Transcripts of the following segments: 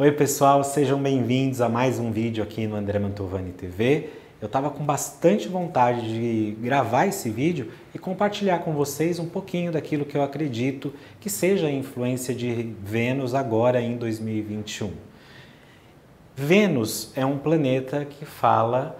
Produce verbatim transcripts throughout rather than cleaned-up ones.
Oi pessoal, sejam bem-vindos a mais um vídeo aqui no André Mantovani T V. Eu estava com bastante vontade de gravar esse vídeo e compartilhar com vocês um pouquinho daquilo que eu acredito que seja a influência de Vênus agora em dois mil e vinte e um. Vênus é um planeta que fala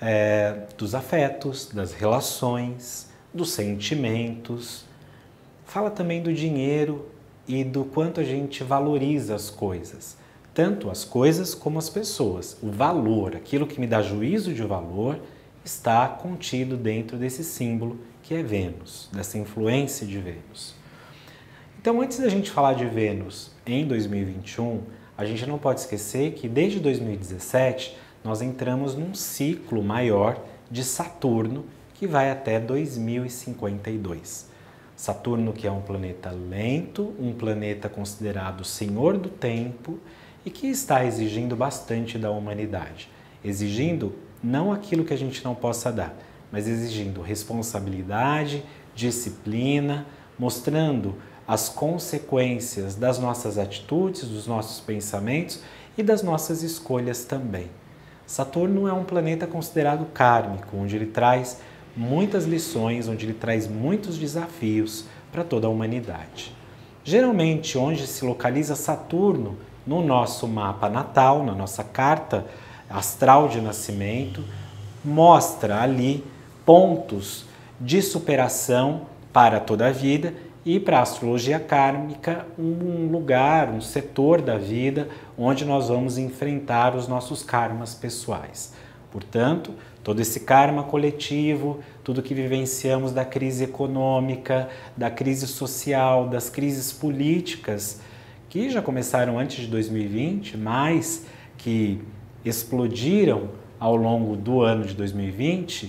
é, dos afetos, das relações, dos sentimentos, fala também do dinheiro e do quanto a gente valoriza as coisas. Tanto as coisas como as pessoas. O valor, aquilo que me dá juízo de valor, está contido dentro desse símbolo que é Vênus, dessa influência de Vênus. Então, antes da gente falar de Vênus em dois mil e vinte e um, a gente não pode esquecer que desde dois mil e dezessete nós entramos num ciclo maior de Saturno que vai até dois mil e cinquenta e dois. Saturno, que é um planeta lento, um planeta considerado senhor do tempo, e que está exigindo bastante da humanidade. Exigindo não aquilo que a gente não possa dar, mas exigindo responsabilidade, disciplina, mostrando as consequências das nossas atitudes, dos nossos pensamentos e das nossas escolhas também. Saturno é um planeta considerado kármico, onde ele traz muitas lições, onde ele traz muitos desafios para toda a humanidade. Geralmente, onde se localiza Saturno, no nosso mapa natal, na nossa carta astral de nascimento, mostra ali pontos de superação para toda a vida e para a astrologia kármica um lugar, um setor da vida onde nós vamos enfrentar os nossos karmas pessoais. Portanto, todo esse karma coletivo, tudo que vivenciamos da crise econômica, da crise social, das crises políticas, que já começaram antes de dois mil e vinte, mas que explodiram ao longo do ano de dois mil e vinte,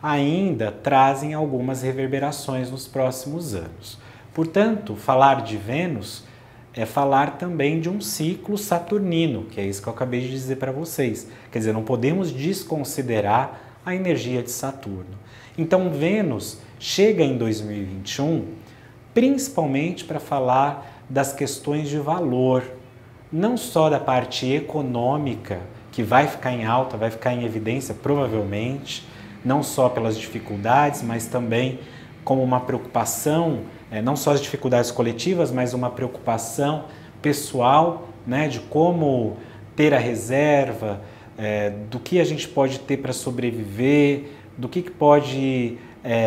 ainda trazem algumas reverberações nos próximos anos. Portanto, falar de Vênus é falar também de um ciclo saturnino, que é isso que eu acabei de dizer para vocês. Quer dizer, não podemos desconsiderar a energia de Saturno. Então, Vênus chega em dois mil e vinte e um principalmente para falar das questões de valor, não só da parte econômica, que vai ficar em alta, vai ficar em evidência provavelmente, não só pelas dificuldades, mas também como uma preocupação, é, não só as dificuldades coletivas, mas uma preocupação pessoal, né, de como ter a reserva, é, do que a gente pode ter para sobreviver, do que, que pode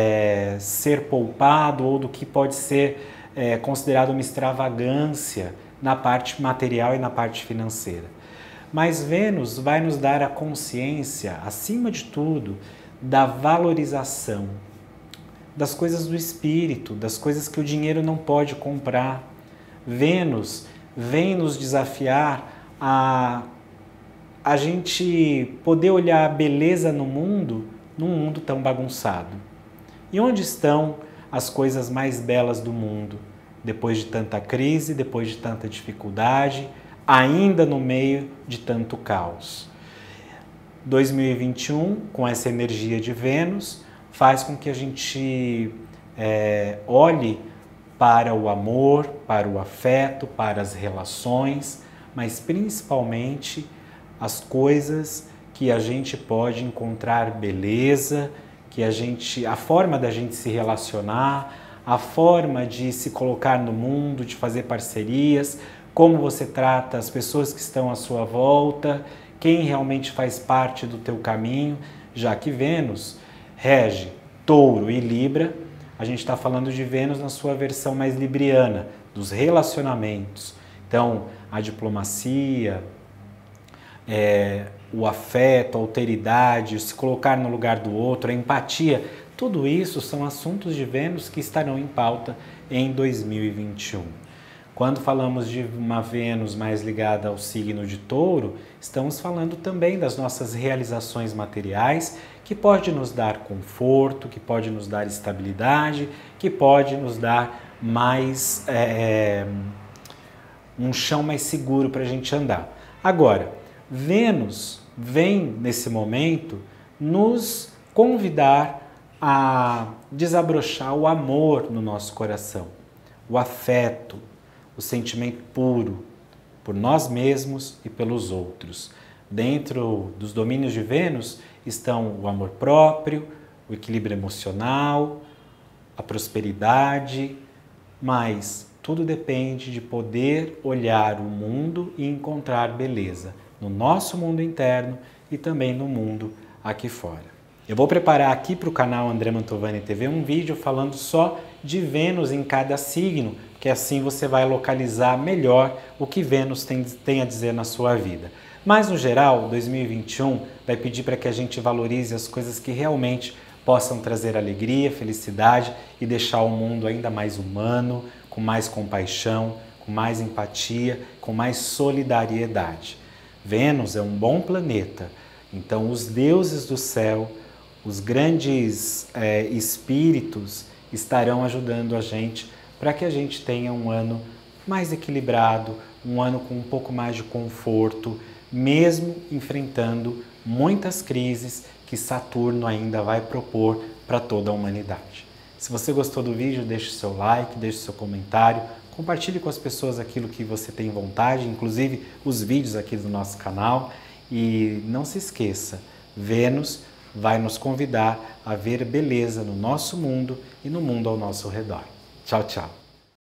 é, ser poupado ou do que pode ser é, considerado uma extravagância na parte material e na parte financeira. Mas Vênus vai nos dar a consciência, acima de tudo, da valorização das coisas do espírito, das coisas que o dinheiro não pode comprar. Vênus vem nos desafiar a a gente poder olhar a beleza no mundo, num mundo tão bagunçado. E onde estão as coisas mais belas do mundo, depois de tanta crise, depois de tanta dificuldade, ainda no meio de tanto caos? dois mil e vinte e um, com essa energia de Vênus, faz com que a gente é, olhe para o amor, para o afeto, para as relações, mas principalmente as coisas que a gente pode encontrar beleza, que a gente, a forma da gente se relacionar, a forma de se colocar no mundo, de fazer parcerias, como você trata as pessoas que estão à sua volta, quem realmente faz parte do teu caminho, já que Vênus rege Touro e Libra, a gente está falando de Vênus na sua versão mais libriana, dos relacionamentos. Então, a diplomacia, é, o afeto, a alteridade, se colocar no lugar do outro, a empatia, tudo isso são assuntos de Vênus que estarão em pauta em dois mil e vinte e um. Quando falamos de uma Vênus mais ligada ao signo de Touro, estamos falando também das nossas realizações materiais, que pode nos dar conforto, que pode nos dar estabilidade, que pode nos dar mais é, um chão mais seguro para a gente andar. Agora, Vênus vem nesse momento nos convidar a desabrochar o amor no nosso coração, o afeto, o sentimento puro, por nós mesmos e pelos outros. Dentro dos domínios de Vênus estão o amor próprio, o equilíbrio emocional, a prosperidade, mas tudo depende de poder olhar o mundo e encontrar beleza no nosso mundo interno e também no mundo aqui fora. Eu vou preparar aqui para o canal André Mantovani T V um vídeo falando só de Vênus em cada signo, que assim você vai localizar melhor o que Vênus tem, tem a dizer na sua vida. Mas no geral, dois mil e vinte e um vai pedir para que a gente valorize as coisas que realmente possam trazer alegria, felicidade e deixar o mundo ainda mais humano, com mais compaixão, com mais empatia, com mais solidariedade. Vênus é um bom planeta, então os deuses do céu, os grandes é, espíritos estarão ajudando a gente para que a gente tenha um ano mais equilibrado, um ano com um pouco mais de conforto, mesmo enfrentando muitas crises que Saturno ainda vai propor para toda a humanidade. Se você gostou do vídeo, deixe o seu like, deixe o seu comentário, compartilhe com as pessoas aquilo que você tem vontade, inclusive os vídeos aqui do nosso canal. E não se esqueça, Vênus vai nos convidar a ver beleza no nosso mundo e no mundo ao nosso redor. Tchau, tchau!